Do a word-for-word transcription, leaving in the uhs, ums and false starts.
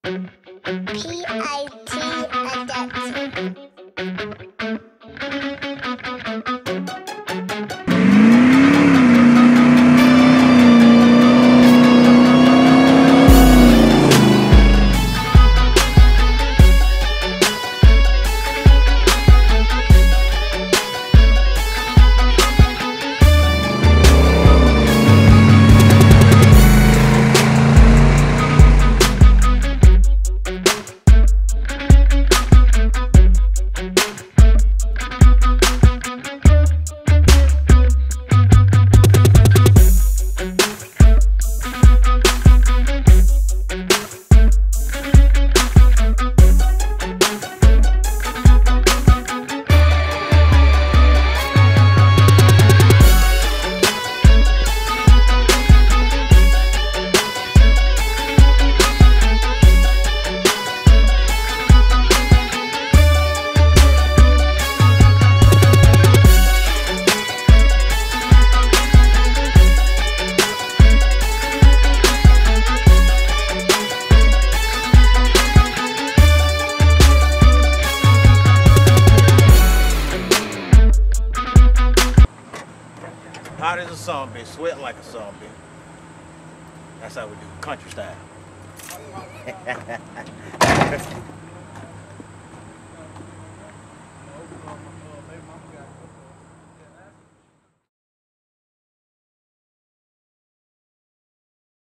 P I T adapted. Hot as a zombie, sweat like a zombie. That's how we do country style.